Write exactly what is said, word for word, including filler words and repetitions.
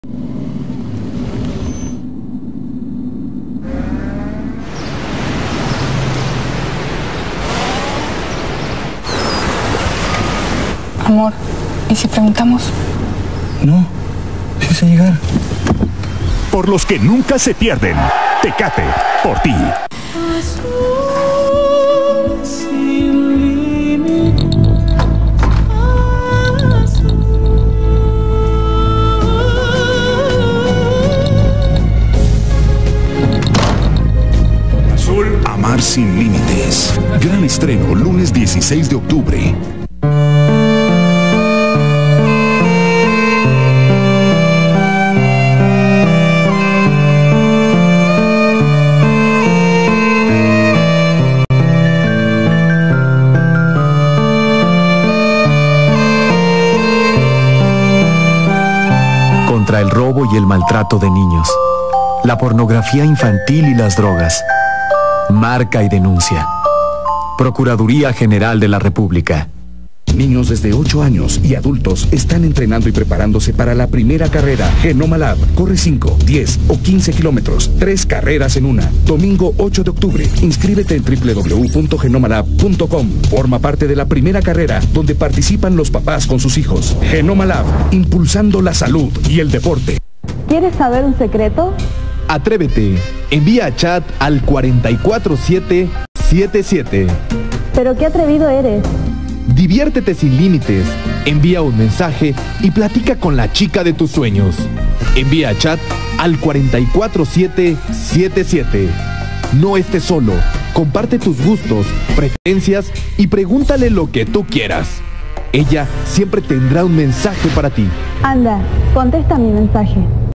Amor, ¿y si preguntamos? No, déjese llegar. Por los que nunca se pierden. Tecate, por ti. Azul, amar sin límites. Gran estreno, lunes dieciséis de octubre. Contra el robo y el maltrato de niños, la pornografía infantil y las drogas. Marca y denuncia. Procuraduría General de la República. Niños desde ocho años y adultos están entrenando y preparándose para la primera carrera. Genoma Lab corre cinco, diez o quince kilómetros. Tres carreras en una. Domingo ocho de octubre. Inscríbete en w w w punto genoma lab punto com. Forma parte de la primera carrera donde participan los papás con sus hijos. Genoma Lab, impulsando la salud y el deporte. ¿Quieres saber un secreto? Atrévete. Envía chat al cuatro cuatro siete siete siete. Pero qué atrevido eres. Diviértete sin límites. Envía un mensaje y platica con la chica de tus sueños. Envía chat al cuatro cuatro siete siete siete. No estés solo. Comparte tus gustos, preferencias y pregúntale lo que tú quieras. Ella siempre tendrá un mensaje para ti. Anda, contesta mi mensaje.